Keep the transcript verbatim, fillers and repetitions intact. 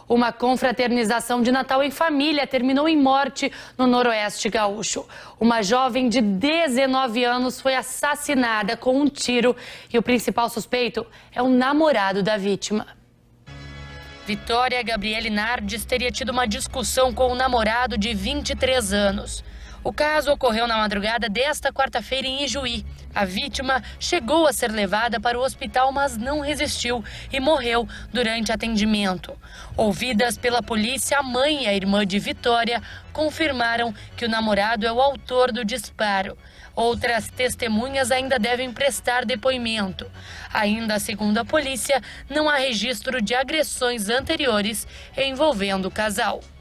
Uma confraternização de Natal em família terminou em morte no Noroeste Gaúcho. Uma jovem de dezenove anos foi assassinada com um tiro e o principal suspeito é o namorado da vítima. Vitória Gabriele Nardes teria tido uma discussão com o namorado de vinte e três anos. O caso ocorreu na madrugada desta quarta-feira em Ijuí. A vítima chegou a ser levada para o hospital, mas não resistiu e morreu durante atendimento. Ouvidas pela polícia, a mãe e a irmã de Vitória confirmaram que o namorado é o autor do disparo. Outras testemunhas ainda devem prestar depoimento. Ainda segundo a polícia, não há registro de agressões anteriores envolvendo o casal.